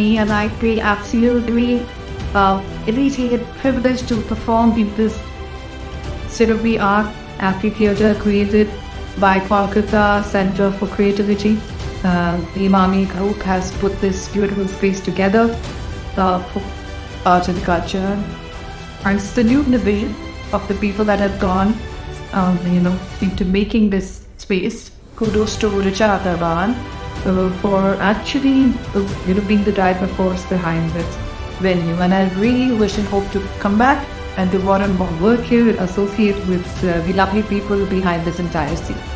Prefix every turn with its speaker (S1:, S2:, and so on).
S1: me, and I feel absolutely elated, privileged to perform in this state-of-the art amphitheater created by Kolkata Center for Creativity. The Imami group has put this beautiful space together for art and culture. I salute the vision of the people that have gone, into making this space. Kudos to Richa Agarwal for actually, being the driving force behind this venue. And I really wish and hope to come back and do more and more work here, associate with the lovely people behind this entire scene.